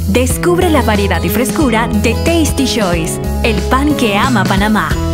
Descubre la variedad y frescura de Tasty Choice, el pan que ama Panamá.